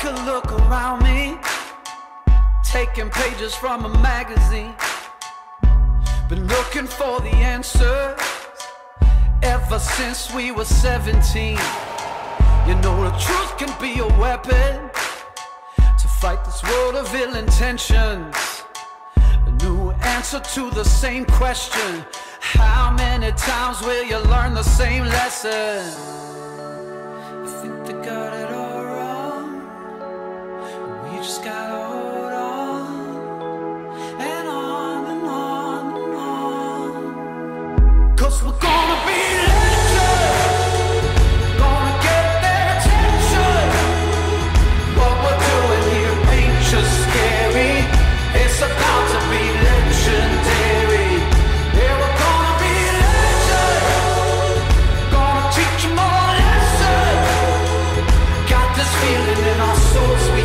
a look around me, taking pages from a magazine. Been looking for the answers ever since we were 17. You know the truth can be a weapon to fight this world of ill intentions. A new answer to the same question: how many times will you learn the same lesson? I think they got it all wrong, but we just gotta hold on and on and on and on. 'Cause we're gonna be legends, gonna get their attention. What we're doing here ain't just scary, it's about to be legendary. Yeah, we're gonna be legends, gonna teach them all a lesson. Got this feeling in our souls, we